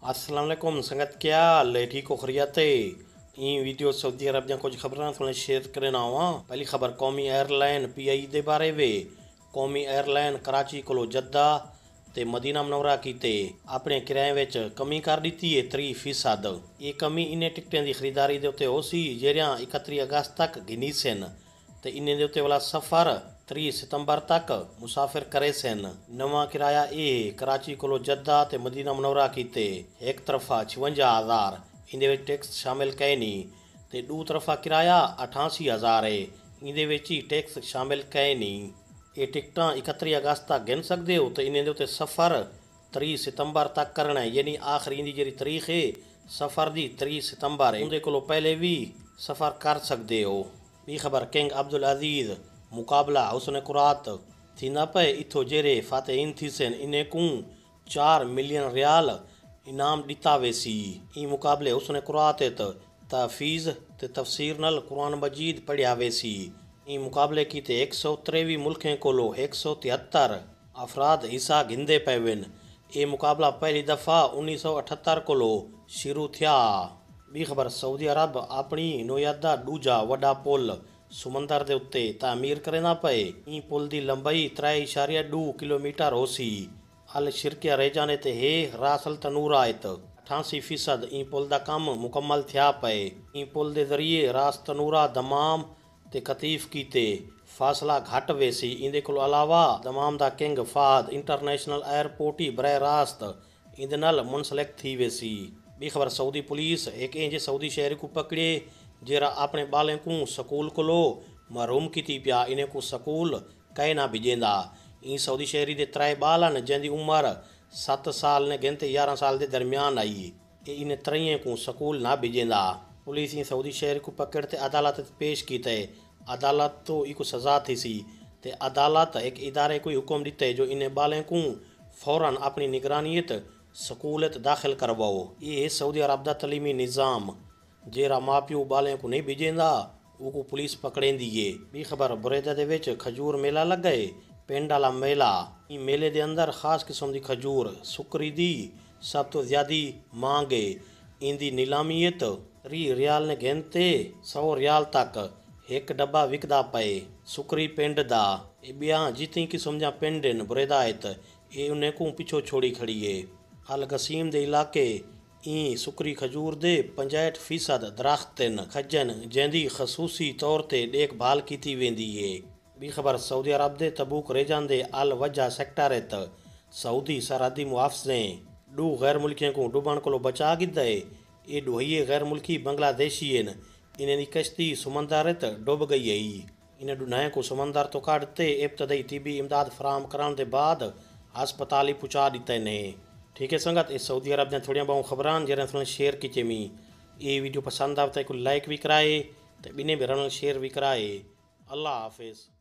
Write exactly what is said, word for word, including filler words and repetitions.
अस्सलाम वालेकुम संगत क्या हाल है? ठीक हो खरियाते? ई वीडियो सऊदी अरब ਦੀਆਂ ਕੁਝ ਖਬਰਾਂ ਤੁਹਾਨੂੰ ਸ਼ੇਅਰ ਕਰਨ ਆਵਾਂ। ਪਹਿਲੀ ਖਬਰ ਕੌਮੀ 에ਅਰਲਾਈਨ ਪੀ ਆਈ ਦੇ ਬਾਰੇ ਵੇ। ਕੌਮੀ 에ਅਰਲਾਈਨ ਕਰਾਚੀ ਕੋਲੋਂ ਜੱਦਾ ਤੇ ਮਦੀਨਾ ਮਨਵਰਾ ਕੀਤੇ ਆਪਣੇ ਕਿਰਾਏ ਵਿੱਚ ਕਮੀ ਕਰ ਦਿੱਤੀ ਹੈ तीस ਫੀਸਦ। ਇਹ ਕਮੀ ਇਨੇ ਟਿਕਟਾਂ ਦੀ ਖਰੀਦਾਰੀ ਦੇ ਉੱਤੇ ਹੋ ਸੀ ਜਿਹੜੀਆਂ इकतीस ਅਗਸਤ ਤੱਕ ਗਿਣੀ ਸਨ ਤੇ ਇਨੇ ਦੇ ਉੱਤੇ ਵਾਲਾ ਸਫ਼ਰ तीस सितंबर तक मुसाफिर करे सन। नवा किराया ये कराची को जद्दा ते मदीना मनवरा कीते एक तरफा छवंजा हज़ार इंदे विच टैक्स शामिल कहे नहीं ते दू तरफा किराया अठासी हज़ार है इंदे विच ही टैक्स शामिल कहे नहीं। ये टिकटां इकतीस अगस्त तक गिन सकते हो तो इन्हें दे उत्ते सफ़र तीस सितंबर तक करना है, यानी आखिरी इंदी जिहड़ी तरीख है सफ़र दी तीस सितंबर है। उहदे कोलों पहले भी सफ़र कर सकते हो। बी खबर किंग अब्दुल अजीज़ मुकाबला हुसन कुरात थींदा पे इथो जेरे फातेहीन थीसन इन्हें को चार मिलियन रियाल इनाम दिता वेसी। ई मुकाबले हुसन कुरात तहफीज़ ते तफसीर नल कुरान मजीद पढ़िया वेसी। ई मुकाबले कीते एक सौ त्रेवी मुल्कें कोलो एक सौ तिहत्तर अफराद हिस्सा गिंदे पे वन। ये मुकाबला पहली दफ़ा उन्नीस सौ अठहत्तर कोलो शुरू थिया। बी खबर सऊदी अरब अपनी नोयादा दूजा वड्डा पुल समंदर के उत्ते तामीर करना पे। ई पुल की लंबाई त्रै इशारिया दो किलोमीटर हो सी। अल शिरकिया रह जाने ते है रासल तनूर आयत अठासी फीसद ई पुल का काम मुकम्मल थिया पे। ई पुल के जरिए रास तनूरा दमाम ते कतीफ कीते फासला घट वेसी। इंदे को अलावा दमाम का किंग फाद इंटरनेशनल एयरपोर्ट ही बरह रास्त इंदे नाल मुंसलिक थी वेसी। बी खबर सऊदी पुलिस एक इंज सऊदी शहर को पकड़े जरा अपने बालें को स्कूल को महरूम की पिया इन्हें को स्कूल कहे ना भिजेंदा। ई सऊदी शहरी के त्रै बाल हैं जिंदी उम्र सत्त साल ने गिनते ग्यारह साल के दरमियान आई। इन्हें त्रइयों को स्कूल ना भिजेंदा। पुलिस ई सऊदी शहर को पकड़ते अदालत पेश किए। अदालत तो एक सज़ा थी सी ते अदालत एक इदारे को हुक्म दिते जो इन्हें बालें को फौरन अपनी निगरानियत स्कूलत दाखिल करवाओ। ये सऊदी अरब का तलीमी निज़ाम जेरा माँ प्यो बालें को नहीं भिजेंदा वो पुलिस पकड़ेंदी है। बी खबर बुरेदा दे विच खजूर मेला लग गए पिंड वाला मेला। ई मेले दे अंदर खास किस्म की खजूर सुकरी दी सब तो ज़्यादा मांग है। इंदी नीलामीत त्री रियाल ने गिनते सौ रियाल तक एक डब्बा विकदा पे। सुकरी पिंड दा बिया जितनी किस्म जा पिंड बुरेदा है ये उन्हें को पिछो छोड़ी खड़ी है। अल गसीम दे इलाके ई सुकरी खजूर दे पंजाहठ फीसद दरख्त खजन जैंदी खसूसी तौर ते देखभाल की वेंदी है। बी खबर सऊदी अरब दे तबूक रेजान दे अल वजह सेक्टर है सऊदी सरहदी मुआफजे दो गैर मुल्कियों को डुबण को बचा गिदा है। ये डोहिए गैर मुल्की बांग्लादेशी हैं इन्हें कश्ती समंदर डुब गई है। इन्हें डुनाए को समंदर तो काटते इब्तदाई तिबी इमदाद फराम कराने के बाद हस्पताल ही पहुँचा दिते ने। ठीक है संगत इस सऊदी अरब ने थोड़िया बहुत खबर जरा शेयर की मी ये वीडियो पसंद आता है को लाइक भी कराए तो बिने भी रन शेयर भी कराए। अल्लाह हाफिज़।